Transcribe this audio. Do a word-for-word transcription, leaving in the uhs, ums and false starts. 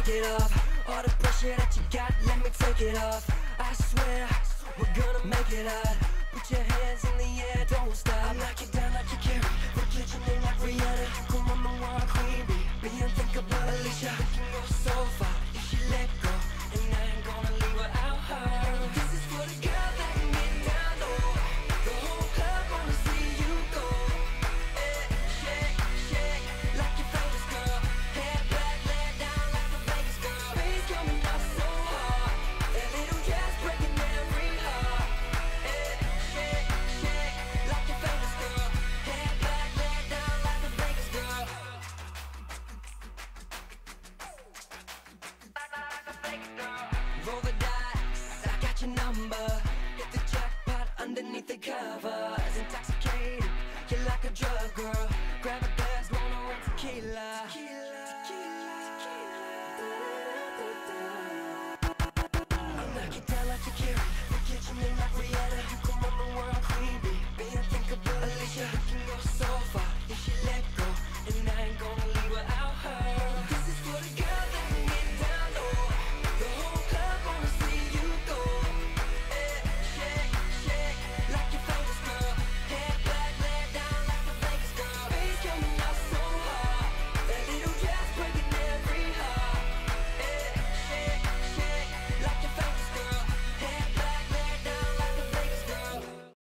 shake it off. All the pressure that you got, let me take it off. I swear, we're gonna make it out. Put your hands in the air, don't stop. I'll knock you down like you carry. For the kitchen name like Rihanna. You can run the world, queen bee. Be unthinkable, Alicia. You can go so far.